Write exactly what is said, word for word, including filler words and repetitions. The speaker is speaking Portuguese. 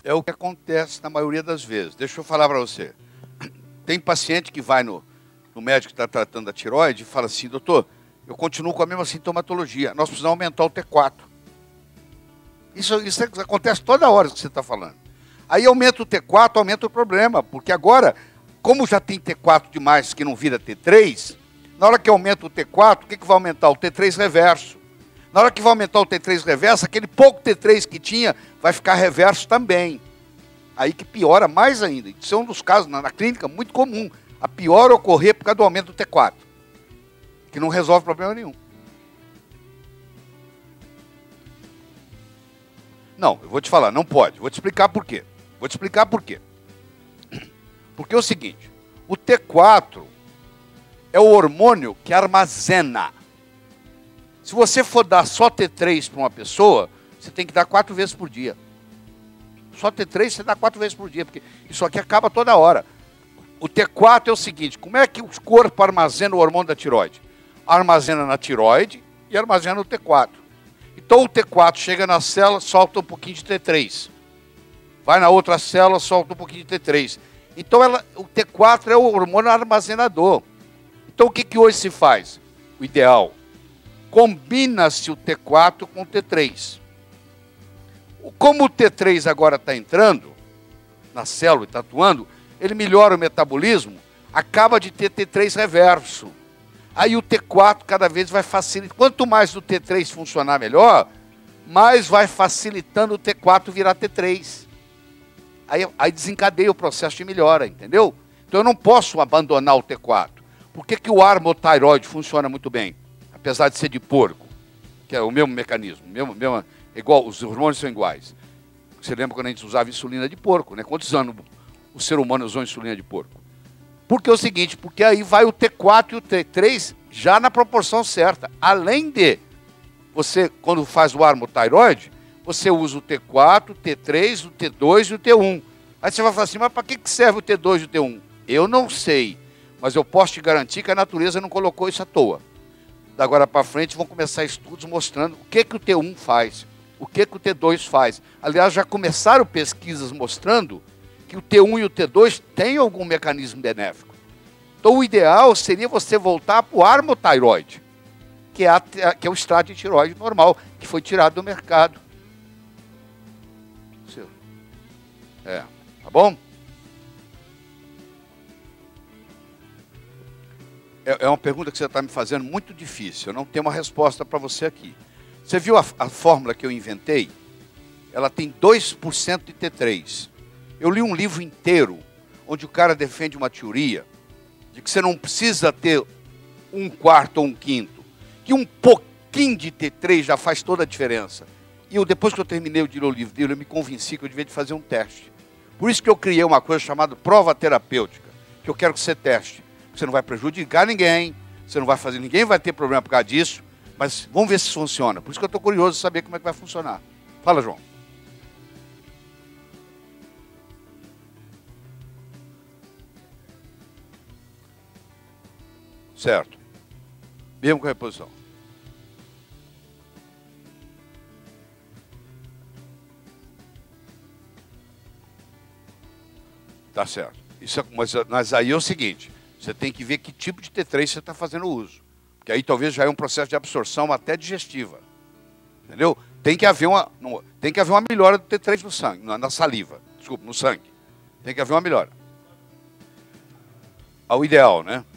É o que acontece na maioria das vezes. Deixa eu falar para você. Tem paciente que vai no, no médico que está tratando a tireoide e fala assim, doutor, eu continuo com a mesma sintomatologia, nós precisamos aumentar o T quatro. Isso, isso acontece toda hora que você está falando. Aí aumenta o T quatro, aumenta o problema, porque agora, como já tem T quatro demais que não vira T três, na hora que aumenta o T quatro, o que, que vai aumentar? O T três reverso. Na hora que vai aumentar o T três reverso, aquele pouco T três que tinha vai ficar reverso também. Aí que piora mais ainda. Isso é um dos casos na, na clínica muito comum. A pior ocorrer por causa do aumento do T quatro, que não resolve problema nenhum. Não, eu vou te falar, não pode. Vou te explicar por quê. Vou te explicar por quê. Porque é o seguinte, o T quatro é o hormônio que armazena. Se você for dar só T três para uma pessoa, você tem que dar quatro vezes por dia. Só T três você dá quatro vezes por dia, porque isso aqui acaba toda hora. O T quatro é o seguinte, como é que o corpo armazena o hormônio da tireoide? Armazena na tireoide e armazena o T quatro. Então o T quatro chega na célula, solta um pouquinho de T três. Vai na outra célula, solta um pouquinho de T três. Então ela, o T quatro é o hormônio armazenador. Então o que, que hoje se faz? O ideal, combina-se o T quatro com o T três. Como o T três agora está entrando na célula e está atuando, ele melhora o metabolismo, acaba de ter T três reverso. Aí o T quatro cada vez vai facilitar. Quanto mais o T três funcionar melhor, mais vai facilitando o T quatro virar T três. Aí, aí desencadeia o processo de melhora, entendeu? Então eu não posso abandonar o T quatro. Por que, que o armotiroide funciona muito bem? Apesar de ser de porco, que é o mesmo mecanismo, mesmo, mesmo, igual, os hormônios são iguais. Você lembra quando a gente usava insulina de porco, né? Quantos anos o ser humano usou insulina de porco? Porque é o seguinte, porque aí vai o T quatro e o T três já na proporção certa. Além de, você, quando faz o armotiroide, você usa o T quatro, o T três, o T dois e o T um. Aí você vai falar assim, mas para que serve o T dois e o T um? Eu não sei, mas eu posso te garantir que a natureza não colocou isso à toa. Da agora para frente vão começar estudos mostrando o que, que o T um faz, o que, que o T dois faz. Aliás, já começaram pesquisas mostrando que o T um e o T dois têm algum mecanismo benéfico. Então o ideal seria você voltar para o armotiroide, que é, a, que é o extrato de tireoide normal, que foi tirado do mercado. É, tá bom? É, é uma pergunta que você está me fazendo muito difícil. Eu não tenho uma resposta para você aqui. Você viu a, a fórmula que eu inventei? Ela tem dois por cento de T três. Eu li um livro inteiro onde o cara defende uma teoria de que você não precisa ter um quarto ou um quinto, que um pouquinho de T três já faz toda a diferença. E eu, depois que eu terminei de ler o livro dele, eu me convenci que eu devia de fazer um teste. Por isso que eu criei uma coisa chamada prova terapêutica, que eu quero que você teste. Você não vai prejudicar ninguém, você não vai fazer, ninguém vai ter problema por causa disso, mas vamos ver se funciona. Por isso que eu estou curioso de saber como é que vai funcionar. Fala, João. Certo. Mesmo com a reposição. Tá certo. Isso é, mas, mas aí é o seguinte, você tem que ver que tipo de T três você está fazendo uso. Porque aí talvez já é um processo de absorção até digestiva. Entendeu? Tem que haver uma, tem que haver uma melhora do T três no sangue, na, na saliva. Desculpa, no sangue. Tem que haver uma melhora. Ao ideal, né?